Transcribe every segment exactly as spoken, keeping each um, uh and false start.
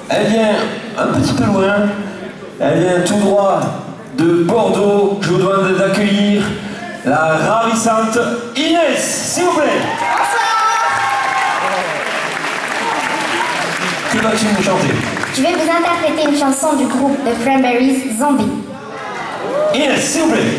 Elle vient un petit peu loin. Elle vient tout droit de Bordeaux. Je vous demande d'accueillir la ravissante Inès, s'il vous plaît. Que vas-tu nous chanter? Je vais vous interpréter une chanson du groupe The Cranberries, Zombie. Inès, s'il vous plaît.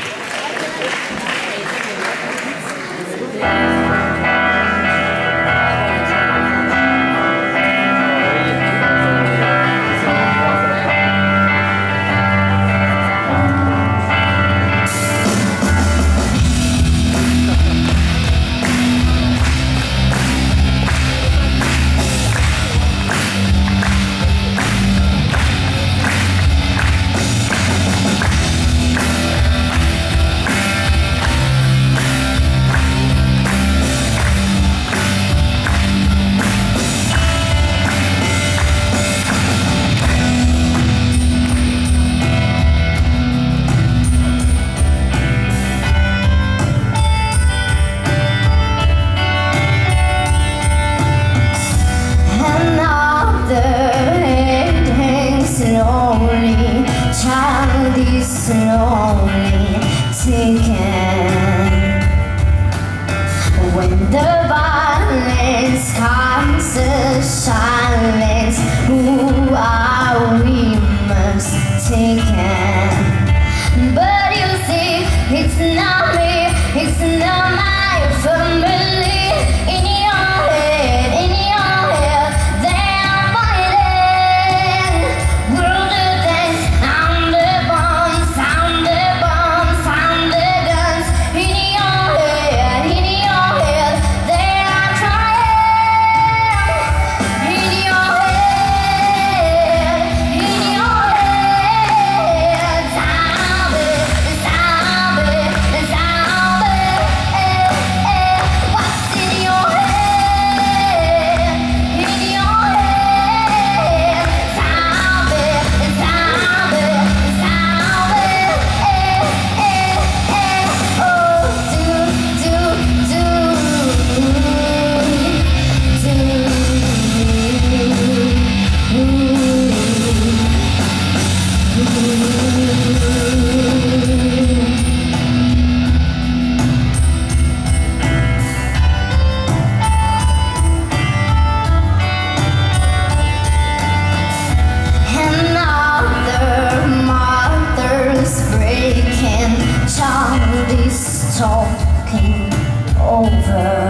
Slowly taken. When the violence comes to silence, who are we must take it. But you see, it's not me, it's not my family. In your head, in your head, they are fighting. World of dance, I'm the bomb, sound the bomb, sound the guns. In your head, in your head, they are trying. In your head, in your head, zombie, zombie, zombie. Eh, eh. What's in your head? In your head, zombie, zombie, zombie. Eh, eh, eh. Oh, do, do, do, Another mother's breaking, child is talking over.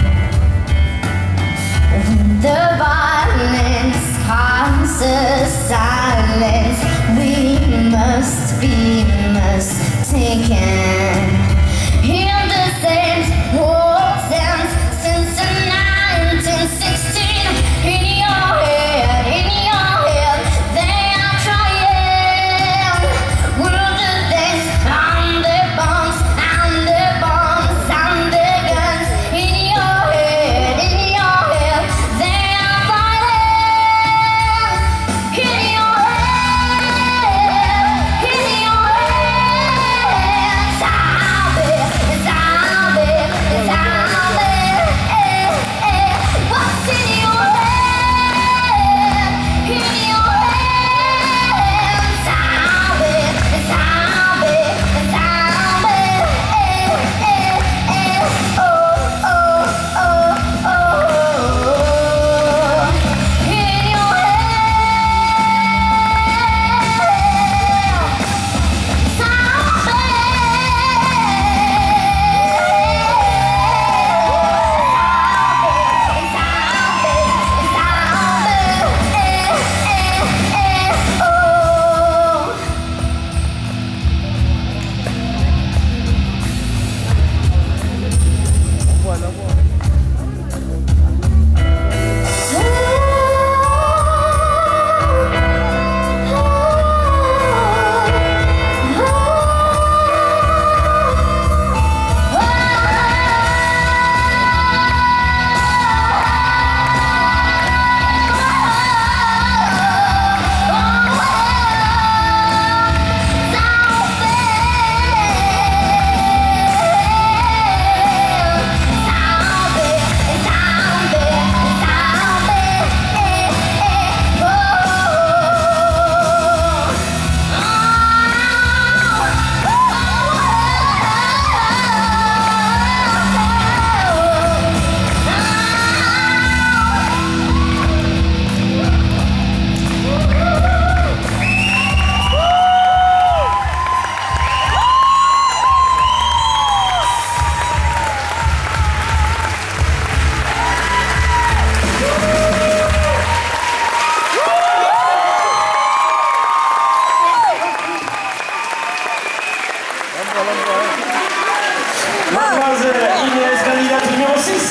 When the violence comes to silence, we must be mistaken. In the same war sense since the nineteen sixteen. In your head, in your head, they are trying. World of dance, I'm the bombs, I'm the bombs, I'm the guns. In your head, in your head, they are fighting. In your head, in your head,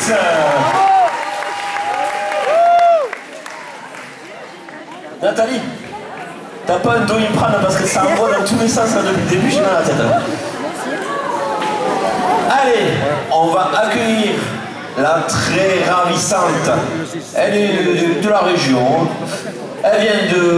Inès. Nathalie, t'as pas un doliprane parce que ça envoie dans tous les sens là, depuis le début, j'ai mal à la tête. Là. Allez, on va accueillir la très ravissante. Elle est de, de la région. Elle vient de